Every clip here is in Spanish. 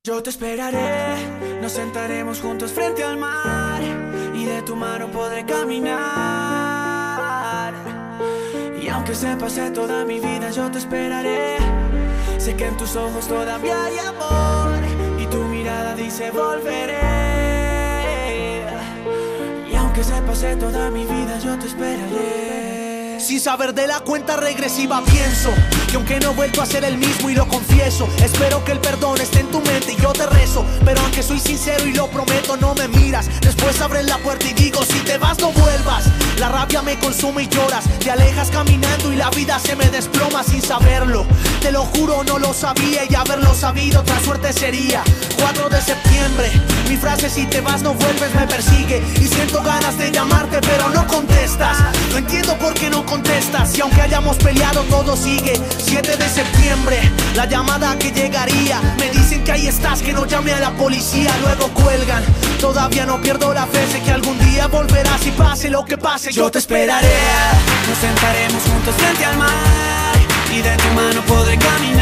Yo te esperaré, nos sentaremos juntos frente al mar y de tu mano podré caminar. Y aunque se pase toda mi vida, yo te esperaré. Sé que en tus ojos todavía hay amor y tu mirada dice volveré. Y aunque se pase toda mi vida, yo te esperaré. Sin saber de la cuenta regresiva pienso que aunque no he vuelto a ser el mismo y lo confieso, espero que el perdón esté en tu mente y yo te rezo. Pero aunque soy sincero y lo prometo, no me miras. Después abres la puerta y digo, si te vas no vuelvas. La rabia me consume y lloras, te alejas caminando y la vida se me desploma sin saberlo. Te lo juro, no lo sabía y haberlo sabido otra suerte sería. 4 de septiembre, mi frase si te vas no vuelves me persigue. Y siento ganas de llamarte pero no contestas. No entiendo por qué no contestas y aunque hayamos peleado todo sigue. 7 de septiembre, la llamada que llegaría. Me dicen que ahí estás, que no llame a la policía. Luego cuelgan, todavía no pierdo la fe. Sé que algún día volverás y pase lo que pase yo te esperaré. Nos sentaremos juntos frente al mar y de tu mano podré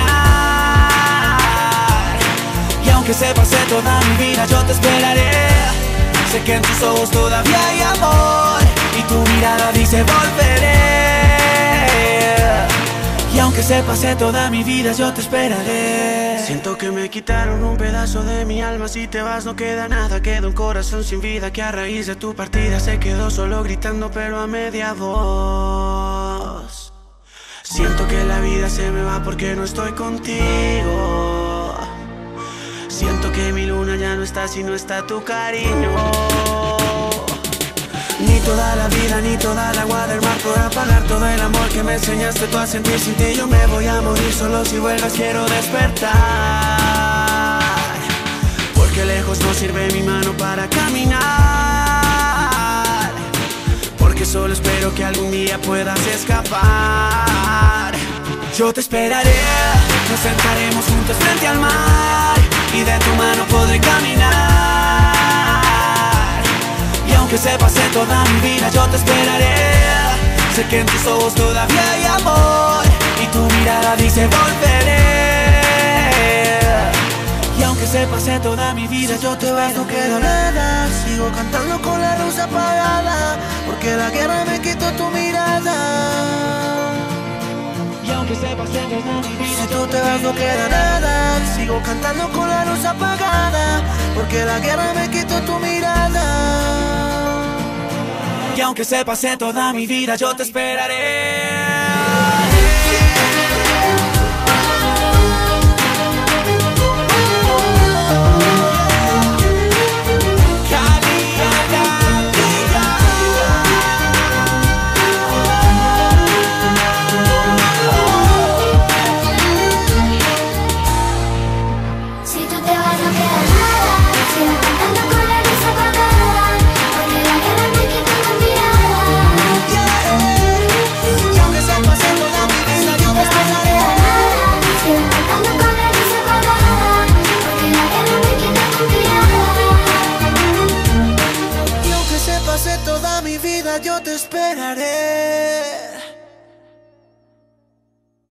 caminar. Y aunque se pase toda mi vida, yo te esperaré. Sé que en tus ojos todavía hay amor y tu mirada dice volveré. Y aunque se pase toda mi vida, yo te esperaré. Siento que me quitaron un pedazo de mi alma. Si te vas no queda nada, queda un corazón sin vida que a raíz de tu partida se quedó solo gritando pero a media voz. Siento que la vida se me va porque no estoy contigo. Siento que mi luna ya no está si no está tu cariño. Ni toda la vida, ni toda el agua del mar podrá pagar todo el amor que me enseñaste tú a sentir. Sin ti yo me voy a morir, solo si vuelvas quiero despertar. Porque lejos no sirve mi mano para caminar. Porque solo espero que algún día puedas escapar. Yo te esperaré, nos sentaremos juntos frente al mar y de tu mano podré caminar. Y aunque se pase toda mi vida, yo te esperaré. Sé que en tus ojos todavía hay amor y tu mirada dice volveré. Y aunque se pase toda mi vida, yo te vas, no queda nada. Sigo cantando con la luz apagada, porque la guerra me quitó tu mirada. Y aunque se pase toda mi vida, si tú te vas no queda nada. Sigo cantando con la luz apagada, porque la guerra me quitó tu mirada. Y aunque se pase toda mi vida, yo te esperaré. Toda mi vida yo te esperaré.